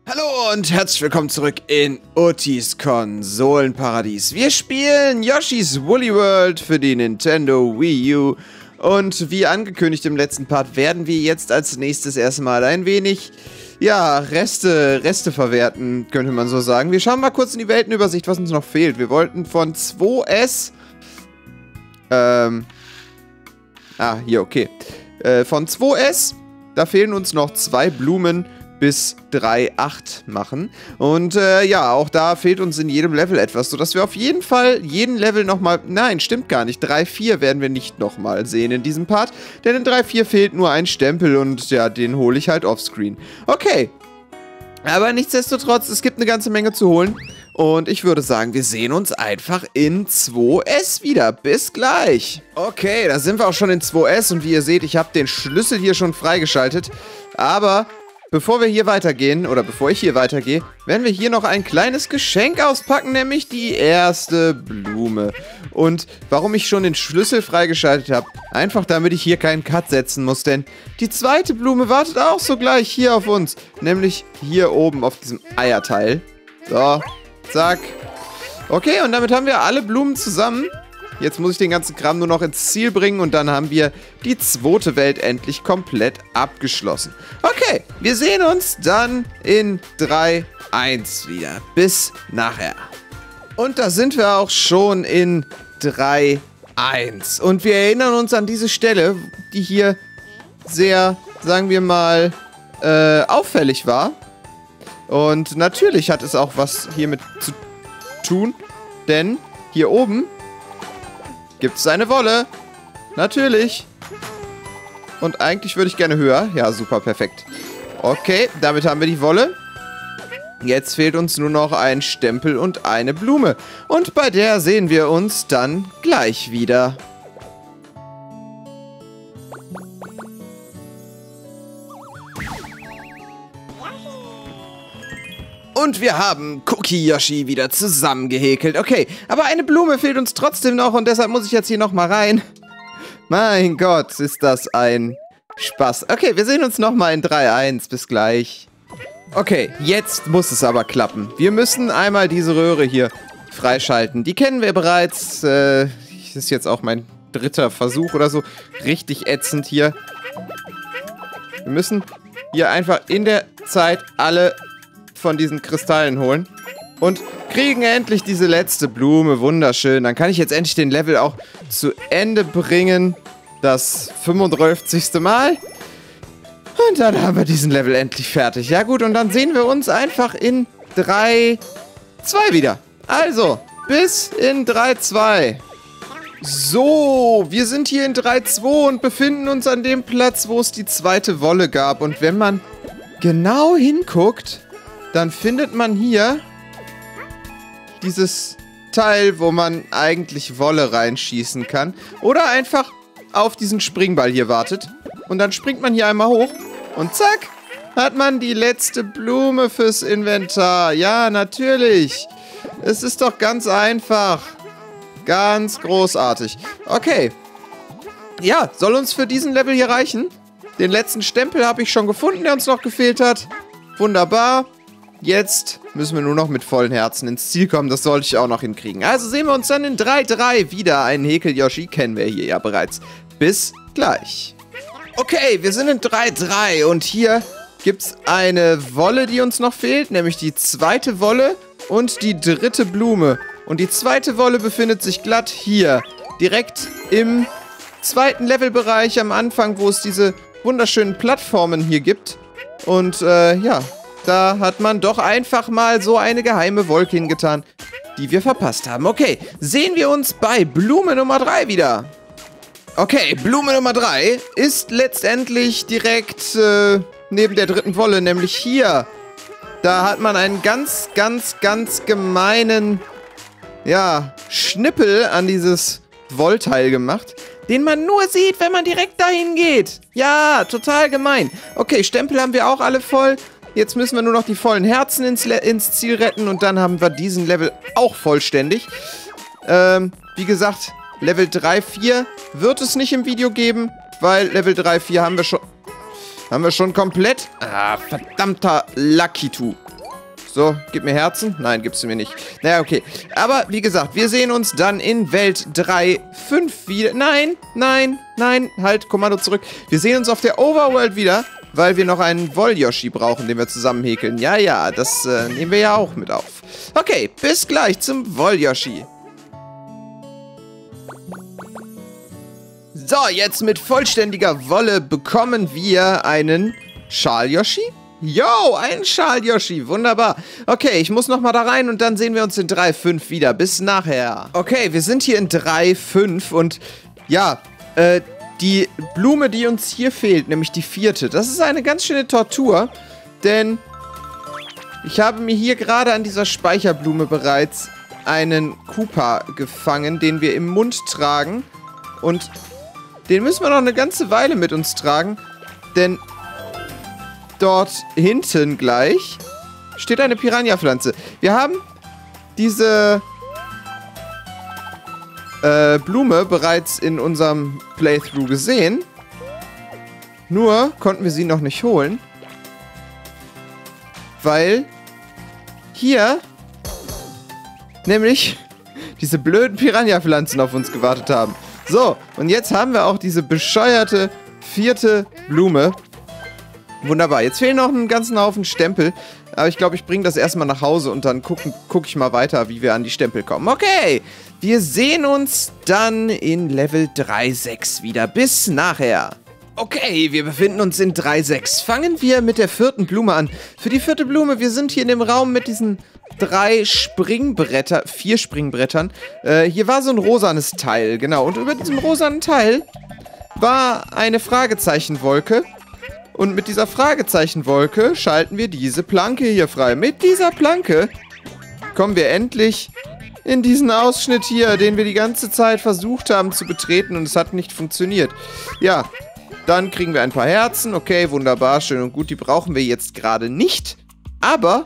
Hallo und herzlich willkommen zurück in Uttis Konsolenparadies. Wir spielen Yoshi's Woolly World für die Nintendo Wii U. Und wie angekündigt im letzten Part werden wir jetzt als nächstes erstmal ein wenig, ja, Reste verwerten, könnte man so sagen. Wir schauen mal kurz in die Weltenübersicht, was uns noch fehlt. Wir wollten von 2S, hier, okay. Von 2S, da fehlen uns noch 2 Blumen bis 3,8 machen. Und ja, auch da fehlt uns in jedem Level etwas, sodass wir auf jeden Fall jeden Level nochmal... Nein, stimmt gar nicht. 3,4 werden wir nicht nochmal sehen in diesem Part, denn in 3,4 fehlt nur ein Stempel und ja, den hole ich halt offscreen. Okay, aber nichtsdestotrotz, es gibt eine ganze Menge zu holen. Und ich würde sagen, wir sehen uns einfach in 2S wieder. Bis gleich. Okay, da sind wir auch schon in 2S und wie ihr seht, ich habe den Schlüssel hier schon freigeschaltet. Aber bevor wir hier weitergehen, oder bevor ich hier weitergehe, werden wir hier noch ein kleines Geschenk auspacken, nämlich die erste Blume. Und warum ich schon den Schlüssel freigeschaltet habe, einfach damit ich hier keinen Cut setzen muss, denn die zweite Blume wartet auch sogleich hier auf uns, nämlich hier oben auf diesem Eierteil. So, zack. Okay, und damit haben wir alle Blumen zusammen. Jetzt muss ich den ganzen Kram nur noch ins Ziel bringen und dann haben wir die zweite Welt endlich komplett abgeschlossen. Okay, wir sehen uns dann in 3-1 wieder. Bis nachher. Und da sind wir auch schon in 3-1. Und wir erinnern uns an diese Stelle, die hier sehr, sagen wir mal, auffällig war. Und natürlich hat es auch was hiermit zu tun, denn hier oben gibt es eine Wolle. Natürlich. Und eigentlich würde ich gerne höher. Ja, super, perfekt. Okay, damit haben wir die Wolle. Jetzt fehlt uns nur noch ein Stempel und eine Blume. Und bei der sehen wir uns dann gleich wieder. Und wir haben Cookie Yoshi wieder zusammengehäkelt. Okay, aber eine Blume fehlt uns trotzdem noch und deshalb muss ich jetzt hier nochmal rein. Mein Gott, ist das ein Spaß. Okay, wir sehen uns nochmal in 3-1. Bis gleich. Okay, jetzt muss es aber klappen. Wir müssen einmal diese Röhre hier freischalten. Die kennen wir bereits. Das ist jetzt auch mein 3. Versuch oder so. Richtig ätzend hier. Wir müssen hier einfach in der Zeit alle von diesen Kristallen holen und kriegen endlich diese letzte Blume. Wunderschön. Dann kann ich jetzt endlich den Level auch zu Ende bringen. Das 35. Mal. Und dann haben wir diesen Level endlich fertig. Ja gut, und dann sehen wir uns einfach in 3-2 wieder. Also, bis in 3-2. So, wir sind hier in 3-2 und befinden uns an dem Platz, wo es die zweite Wolle gab. Und wenn man genau hinguckt, dann findet man hier dieses Teil, wo man eigentlich Wolle reinschießen kann. Oder einfach auf diesen Springball hier wartet. Und dann springt man hier einmal hoch. Und zack, hat man die letzte Blume fürs Inventar. Ja, natürlich. Es ist doch ganz einfach. Ganz großartig. Okay. Ja, soll uns für diesen Level hier reichen? Den letzten Stempel habe ich schon gefunden, der uns noch gefehlt hat. Wunderbar. Jetzt müssen wir nur noch mit vollen Herzen ins Ziel kommen. Das sollte ich auch noch hinkriegen. Also sehen wir uns dann in 3-3 wieder. Einen Häkel-Yoshi kennen wir hier ja bereits. Bis gleich. Okay, wir sind in 3-3 und hier gibt es eine Wolle, die uns noch fehlt. Nämlich die zweite Wolle und die 3. Blume. Und die zweite Wolle befindet sich glatt hier. Direkt im 2. Levelbereich am Anfang, wo es diese wunderschönen Plattformen hier gibt. Und ja, da hat man doch einfach mal so eine geheime Wolke hingetan, die wir verpasst haben. Okay, sehen wir uns bei Blume Nummer 3 wieder. Okay, Blume Nummer 3 ist letztendlich direkt neben der 3. Wolle, nämlich hier. Da hat man einen ganz gemeinen, ja, Schnippel an dieses Wollteil gemacht, den man nur sieht, wenn man direkt dahin geht. Ja, total gemein. Okay, Stempel haben wir auch alle voll. Jetzt müssen wir nur noch die vollen Herzen ins Ziel retten und dann haben wir diesen Level auch vollständig. Wie gesagt, Level 3-4 wird es nicht im Video geben, weil Level 3-4 haben wir schon... Haben wir schon komplett? Ah, verdammter Lakitu. So, gib mir Herzen. Nein, gibst du mir nicht. Naja, okay. Aber, wie gesagt, wir sehen uns dann in Welt 3.5 wieder. Nein, nein, nein. Halt, Kommando zurück. Wir sehen uns auf der Overworld wieder, weil wir noch einen Wollyoshi brauchen, den wir zusammen häkeln. Ja, ja, das nehmen wir ja auch mit auf. Okay, bis gleich zum Wollyoshi. So, jetzt mit vollständiger Wolle bekommen wir einen Schal-Yoshi. Yo, ein Schal-Yoshi. Wunderbar. Okay, ich muss nochmal da rein und dann sehen wir uns in 3.5 wieder. Bis nachher. Okay, wir sind hier in 3.5 und ja, die Blume, die uns hier fehlt, nämlich die 4. Das ist eine ganz schöne Tortur, denn ich habe mir hier gerade an dieser Speicherblume bereits einen Koopa gefangen, den wir im Mund tragen und den müssen wir noch eine ganze Weile mit uns tragen, denn dort hinten gleich steht eine Piranha-Pflanze. Wir haben diese Blume bereits in unserem Playthrough gesehen. Nur konnten wir sie noch nicht holen, weil hier nämlich diese blöden Piranha-Pflanzen auf uns gewartet haben. So, und jetzt haben wir auch diese bescheuerte 4. Blume. Wunderbar, jetzt fehlen noch einen ganzen Haufen Stempel. Aber ich glaube, ich bringe das erstmal nach Hause und dann gucke ich mal weiter, wie wir an die Stempel kommen. Okay, wir sehen uns dann in Level 3.6 wieder. Bis nachher. Okay, wir befinden uns in 3.6. Fangen wir mit der 4. Blume an. Für die 4. Blume, wir sind hier in dem Raum mit diesen 4 Springbrettern. Hier war so ein rosanes Teil, genau. Und über diesem rosanen Teil war eine Fragezeichenwolke. Und mit dieser Fragezeichenwolke schalten wir diese Planke hier frei. Mit dieser Planke kommen wir endlich in diesen Ausschnitt hier, den wir die ganze Zeit versucht haben zu betreten und es hat nicht funktioniert. Ja, dann kriegen wir ein paar Herzen. Okay, wunderbar, schön und gut. Die brauchen wir jetzt gerade nicht. Aber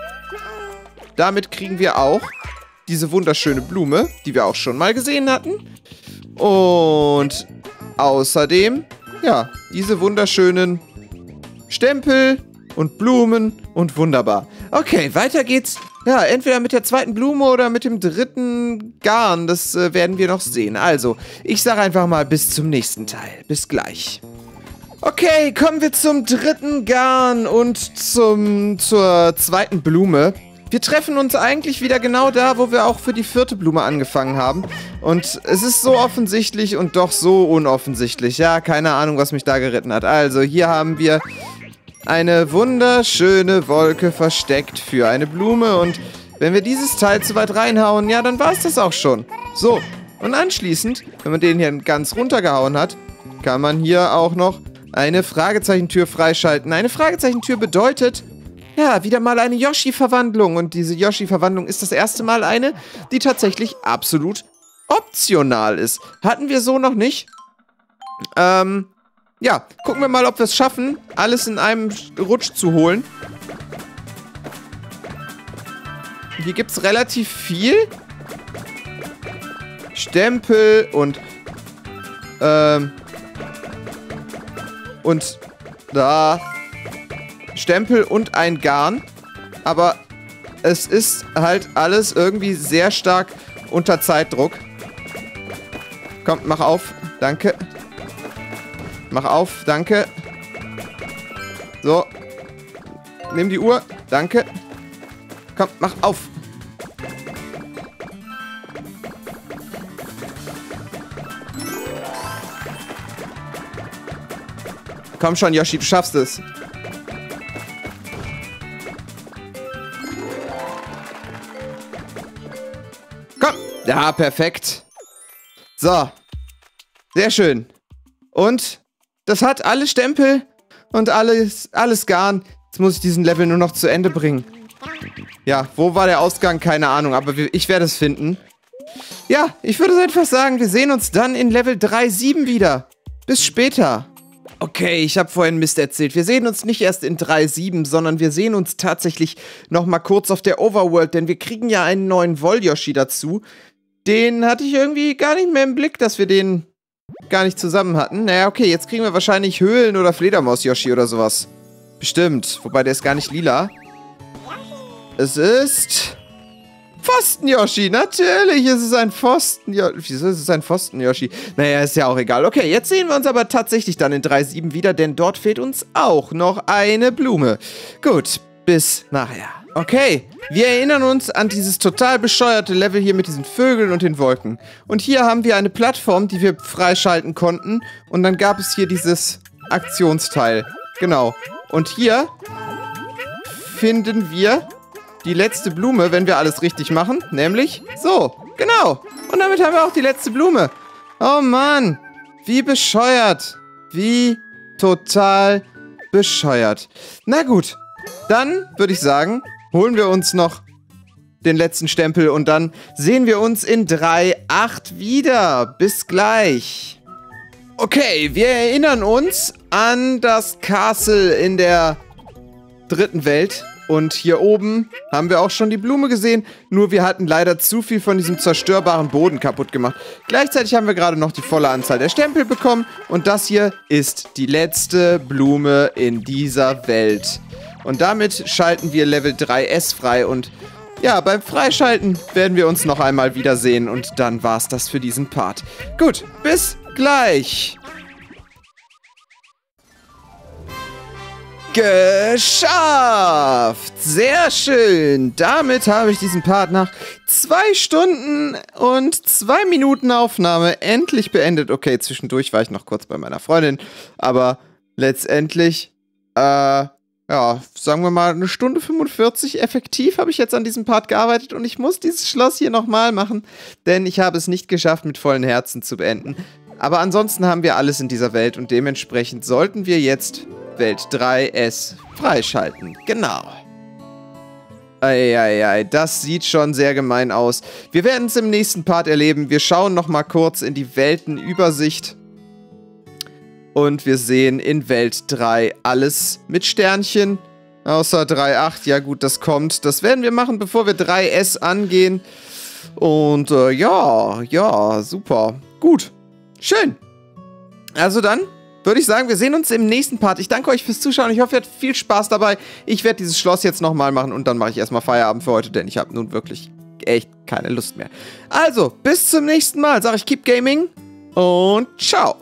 damit kriegen wir auch diese wunderschöne Blume, die wir auch schon mal gesehen hatten. Und außerdem, ja, diese wunderschönen Stempel und Blumen und wunderbar. Okay, weiter geht's. Ja, entweder mit der 2. Blume oder mit dem 3. Garn. Das werden wir noch sehen. Also, ich sage einfach mal bis zum nächsten Teil. Bis gleich. Okay, kommen wir zum 3. Garn und zur 2. Blume. Wir treffen uns eigentlich wieder genau da, wo wir auch für die 4. Blume angefangen haben. Und es ist so offensichtlich und doch so unoffensichtlich. Ja, keine Ahnung, was mich da geritten hat. Also, hier haben wir eine wunderschöne Wolke versteckt für eine Blume. Und wenn wir dieses Teil zu weit reinhauen, ja, dann war es das auch schon. So, und anschließend, wenn man den hier ganz runtergehauen hat, kann man hier auch noch eine Fragezeichentür freischalten. Eine Fragezeichentür bedeutet, ja, wieder mal eine Yoshi-Verwandlung. Und diese Yoshi-Verwandlung ist das erste Mal eine, die tatsächlich absolut optional ist. Hatten wir so noch nicht. Ja, gucken wir mal, ob wir es schaffen, alles in einem Rutsch zu holen. Hier gibt es relativ viel. Stempel und da Stempel und ein Garn. Aber es ist halt alles irgendwie sehr stark unter Zeitdruck. Komm, mach auf. Danke. Mach auf. Danke. So. Nimm die Uhr. Danke. Komm, mach auf. Komm schon, Yoshi, du schaffst es. Komm. Ja, perfekt. So. Sehr schön. Und das hat alle Stempel und alles Garn. Jetzt muss ich diesen Level nur noch zu Ende bringen. Ja, wo war der Ausgang? Keine Ahnung, aber ich werde es finden. Ja, ich würde einfach sagen, wir sehen uns dann in Level 3.7 wieder. Bis später. Okay, ich habe vorhin Mist erzählt. Wir sehen uns nicht erst in 3.7, sondern wir sehen uns tatsächlich nochmal kurz auf der Overworld, denn wir kriegen ja einen neuen Wollyoshi dazu. Den hatte ich irgendwie gar nicht mehr im Blick, dass wir den gar nicht zusammen hatten. Naja, okay, jetzt kriegen wir wahrscheinlich Höhlen- oder Fledermaus-Yoshi oder sowas. Bestimmt. Wobei, der ist gar nicht lila. Es ist... Pfosten-Yoshi, natürlich ist es ein Pfosten-Yoshi. Wieso ist es ein Pfosten-Yoshi? Naja, ist ja auch egal. Okay, jetzt sehen wir uns aber tatsächlich dann in 3.7 wieder, denn dort fehlt uns auch noch eine Blume. Gut, bis nachher. Okay, wir erinnern uns an dieses total bescheuerte Level hier mit diesen Vögeln und den Wolken. Und hier haben wir eine Plattform, die wir freischalten konnten. Und dann gab es hier dieses Aktionsteil. Genau. Und hier finden wir die letzte Blume, wenn wir alles richtig machen. Nämlich so. Genau. Und damit haben wir auch die letzte Blume. Oh Mann. Wie bescheuert. Wie total bescheuert. Na gut. Dann würde ich sagen, holen wir uns noch den letzten Stempel und dann sehen wir uns in 3.8 wieder. Bis gleich. Okay, wir erinnern uns an das Castle in der 3. Welt. Und hier oben haben wir auch schon die Blume gesehen, nur wir hatten leider zu viel von diesem zerstörbaren Boden kaputt gemacht. Gleichzeitig haben wir gerade noch die volle Anzahl der Stempel bekommen und das hier ist die letzte Blume in dieser Welt. Und damit schalten wir Level 3S frei und ja, beim Freischalten werden wir uns noch einmal wiedersehen und dann war's das für diesen Part. Gut, bis gleich! Geschafft! Sehr schön! Damit habe ich diesen Part nach 2 Stunden und 2 Minuten Aufnahme endlich beendet. Okay, zwischendurch war ich noch kurz bei meiner Freundin, aber letztendlich, ja, sagen wir mal 1 Stunde 45 effektiv habe ich jetzt an diesem Part gearbeitet und ich muss dieses Schloss hier nochmal machen, denn ich habe es nicht geschafft, mit vollen Herzen zu beenden. Aber ansonsten haben wir alles in dieser Welt und dementsprechend sollten wir jetzt Welt 3S freischalten. Genau. Eieiei, das sieht schon sehr gemein aus. Wir werden es im nächsten Part erleben. Wir schauen nochmal kurz in die Weltenübersicht. Und wir sehen in Welt 3 alles mit Sternchen. Außer 3.8. Ja gut, das kommt. Das werden wir machen, bevor wir 3S angehen. Und ja, super. Gut. Schön. Also dann würde ich sagen, wir sehen uns im nächsten Part. Ich danke euch fürs Zuschauen. Ich hoffe, ihr hattet viel Spaß dabei. Ich werde dieses Schloss jetzt nochmal machen und dann mache ich erstmal Feierabend für heute, denn ich habe nun wirklich echt keine Lust mehr. Also, bis zum nächsten Mal. Sag ich Keep Gaming und ciao.